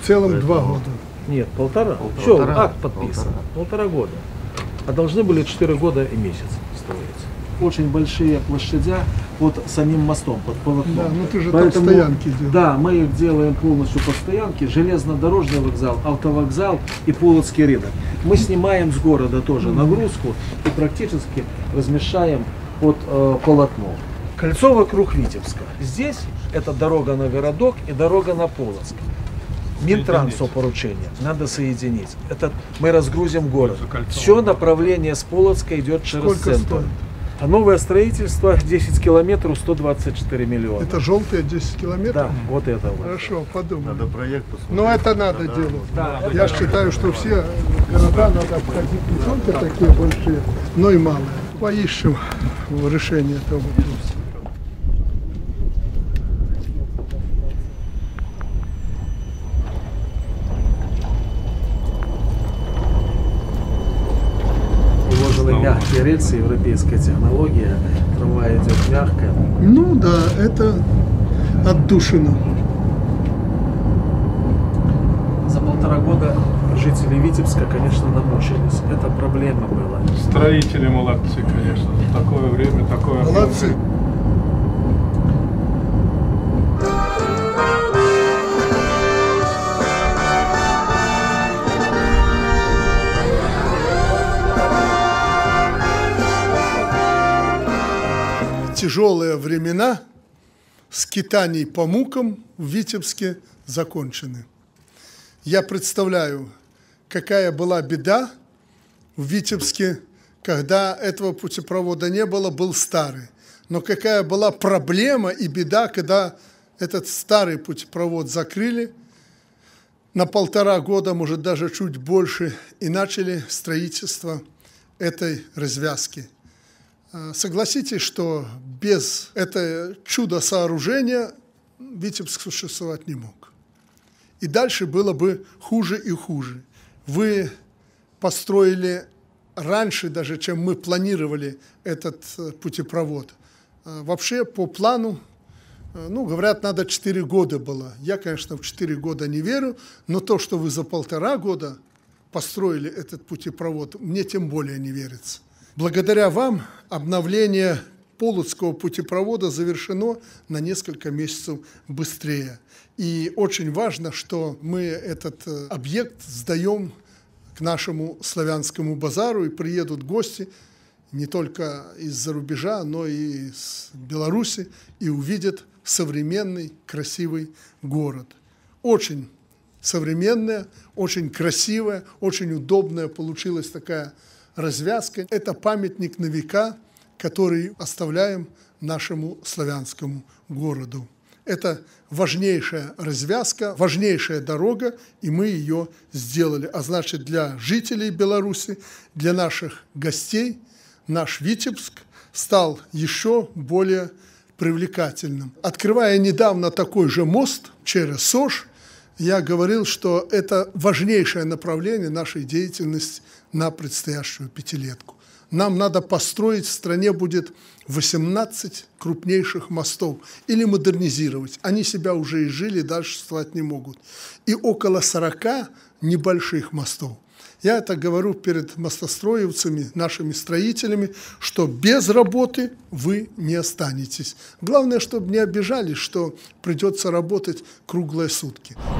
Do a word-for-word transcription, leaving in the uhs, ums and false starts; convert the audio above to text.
В целом два года. Нет, полтора. Полтора. Все, акт подписан. Полтора. Полтора года. А должны были четыре года и месяц строиться. Очень большие площадя под самим мостом, под полотном. Да, ну ты же Поэтому, там стоянки делаешь. Да, мы их делаем полностью по стоянке. Железнодорожный вокзал, автовокзал и Полоцкий рынок. Мы снимаем с города тоже нагрузку и практически размещаем под э, полотно. Кольцо вокруг Витебска. Здесь это дорога на городок и дорога на Полоцк. Минтрансу поручение. Надо соединить. Это мы разгрузим город. Все направление с Полоцка идет через Сколько центр. стоит? А новое строительство десять километров, сто двадцать четыре миллиона. Это желтые десять километров? Да, вот это вот. Хорошо, подумай. Надо проект посмотреть. Но это надо Да, делать. Да, Я считаю, что все города надо обходить не только такие большие, но и малые. Поищем решение этого вопроса. Уложены мягкие рельсы, европейская технология. Трамвай идет мягко. Ну да, это отдушина. За полтора года жители Витебска, конечно, намучились. Это проблема была. Строители молодцы, конечно. За такое время, такое... Молодцы. Тяжелые времена скитаний по мукам в Витебске закончены. Я представляю, какая была беда в Витебске, когда этого путепровода не было, был старый. Но какая была проблема и беда, когда этот старый путепровод закрыли на полтора года, может даже чуть больше, и начали строительство этой развязки. Согласитесь, что без этого чудо-сооружения Витебск существовать не мог. И дальше было бы хуже и хуже. Вы построили раньше, даже чем мы планировали этот путепровод. Вообще, по плану, ну, говорят, надо четыре года было. Я, конечно, в четыре года не верю, но то, что вы за полтора года построили этот путепровод, мне тем более не верится. Благодаря вам обновление Полоцкого путепровода завершено на несколько месяцев быстрее. И очень важно, что мы этот объект сдаем к нашему славянскому базару, и приедут гости не только из-за рубежа, но и из Беларуси, и увидят современный, красивый город. Очень современная, очень красивая, очень удобная получилась такая развязка. Это памятник на века, который оставляем нашему славянскому городу. Это важнейшая развязка, важнейшая дорога, и мы ее сделали. А значит, для жителей Беларуси, для наших гостей, наш Витебск стал еще более привлекательным. Открывая недавно такой же мост через Сош, я говорил, что это важнейшее направление нашей деятельности на предстоящую пятилетку. Нам надо построить, в стране будет восемнадцать крупнейших мостов или модернизировать. Они себя уже изжили, дальше существовать не могут. И около сорока небольших мостов. Я это говорю перед мостостроевцами, нашими строителями, что без работы вы не останетесь. Главное, чтобы не обижались, что придется работать круглые сутки.